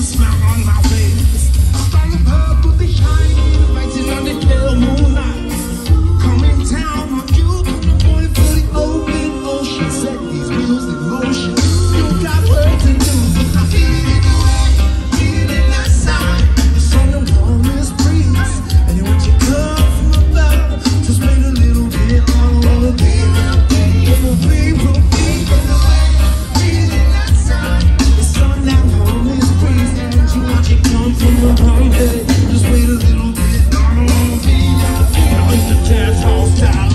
smile on my face. Starting pub with the shine, rising on the pale moonlight. Coming down on you, coming boy for the open ocean. Set these wheels in motion. You got work to do. I feel it in the way, feel it inside. It's on the warmest breeze, and you want your come from above. Just wait a little bit, all over, baby. Just wait a little bit, I don't wanna be now it's the dance hall style.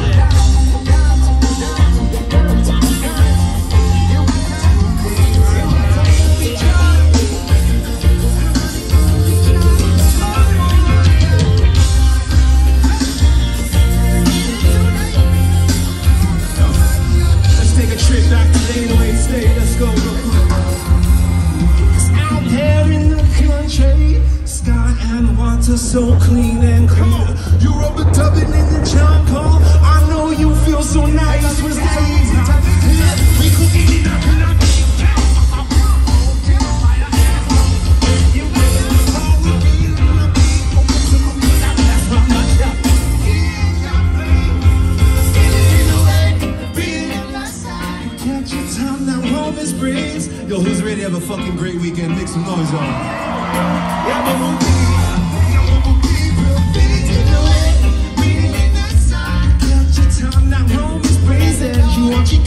Let's take a trip back to the 808 state, let's go. It's out there in the country, sky and water so clean and clear. You're rubber dubbing in the jungle. I know you feel so nice with the easy time. We could eat it up and up. Yo, who's ready to have a fucking great weekend? Make some noise on. You want your